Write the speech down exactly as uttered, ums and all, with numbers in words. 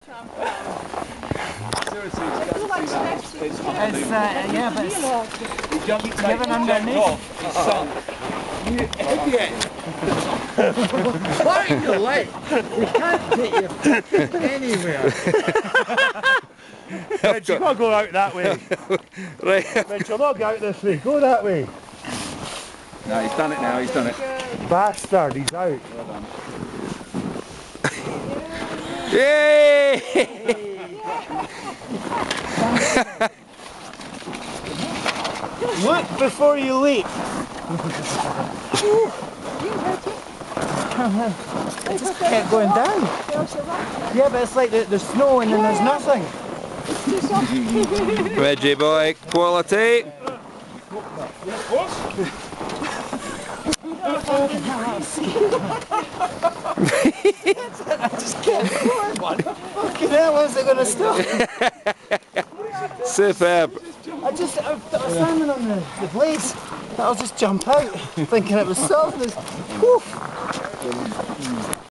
Seriously, it's It's, uh, yeah, but it's given underneath. It's sunk. You idiot! Why are you late? You can't get your anywhere. Midge, you've got to go out that way. Right. Midge, you'll not go out this way. Go that way. No, he's done it now, he's done it. Bastard, he's out. Well done. Yay! Look before you leap. It just kept going down. Yeah, but it's like the, the snow and then there's nothing. Midgey boy, quality. I just can't afford one. Fucking hell, when's it going to stop? Superb. I just, I, I was standing on the, the blades. I'll just jump out, thinking it was soft.